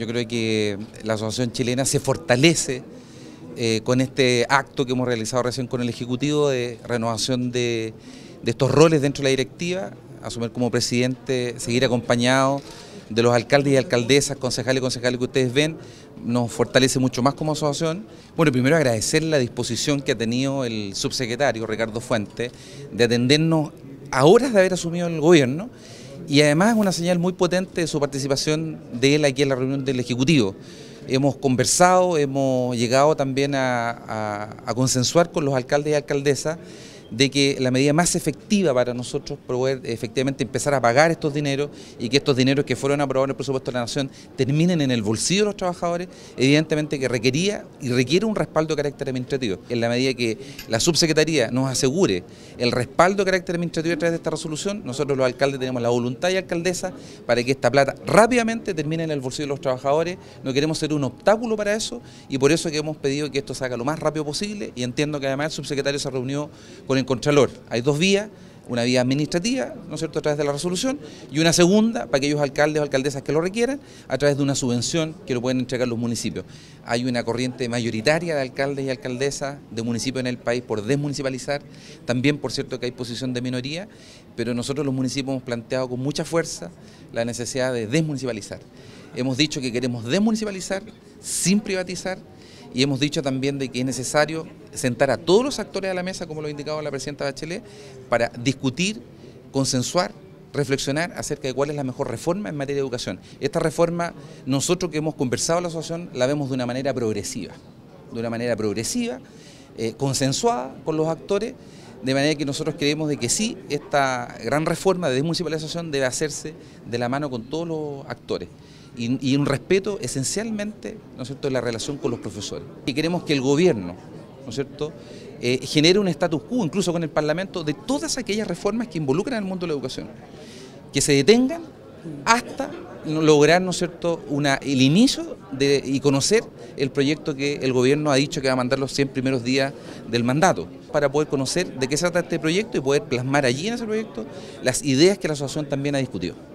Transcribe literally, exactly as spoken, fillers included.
Yo creo que la asociación chilena se fortalece eh, con este acto que hemos realizado recién con el Ejecutivo de renovación de, de estos roles dentro de la directiva, asumir como presidente, seguir acompañado de los alcaldes y alcaldesas, concejales y concejales que ustedes ven, nos fortalece mucho más como asociación. Bueno, primero agradecer la disposición que ha tenido el subsecretario Ricardo Fuentes de atendernos a horas de haber asumido el gobierno, y además es una señal muy potente de su participación de él aquí en la reunión del Ejecutivo. Hemos conversado, hemos llegado también a, a, a consensuar con los alcaldes y alcaldesas de que la medida más efectiva para nosotros poder efectivamente empezar a pagar estos dineros y que estos dineros que fueron aprobados en el presupuesto de la Nación terminen en el bolsillo de los trabajadores, evidentemente que requería y requiere un respaldo de carácter administrativo. En la medida que la subsecretaría nos asegure el respaldo de carácter administrativo a través de esta resolución, nosotros los alcaldes tenemos la voluntad y alcaldesa para que esta plata rápidamente termine en el bolsillo de los trabajadores. No queremos ser un obstáculo para eso y por eso que hemos pedido que esto se haga lo más rápido posible, y entiendo que además el subsecretario se reunió con el Contralor. Hay dos vías, una vía administrativa, ¿no es cierto?, a través de la resolución, y una segunda para aquellos alcaldes o alcaldesas que lo requieran, a través de una subvención que lo pueden entregar los municipios. Hay una corriente mayoritaria de alcaldes y alcaldesas de municipios en el país por desmunicipalizar, también por cierto que hay posición de minoría, pero nosotros los municipios hemos planteado con mucha fuerza la necesidad de desmunicipalizar. Hemos dicho que queremos desmunicipalizar sin privatizar, y hemos dicho también de que es necesario sentar a todos los actores a la mesa, como lo ha indicado la presidenta Bachelet, para discutir, consensuar, reflexionar acerca de cuál es la mejor reforma en materia de educación. Esta reforma, nosotros que hemos conversado en la asociación, la vemos de una manera progresiva, de una manera progresiva, eh, consensuada con los actores, de manera que nosotros creemos de que sí, esta gran reforma de desmunicipalización debe hacerse de la mano con todos los actores. Y, y un respeto esencialmente, ¿no es cierto?, de la relación con los profesores. Y queremos que el gobierno, ¿no es cierto?, eh, genere un status quo, incluso con el Parlamento, de todas aquellas reformas que involucran al mundo de la educación, que se detengan hasta lograr, ¿no es cierto?, una, el inicio de, y conocer el proyecto que el gobierno ha dicho que va a mandar los cien primeros días del mandato, para poder conocer de qué se trata este proyecto y poder plasmar allí en ese proyecto las ideas que la asociación también ha discutido.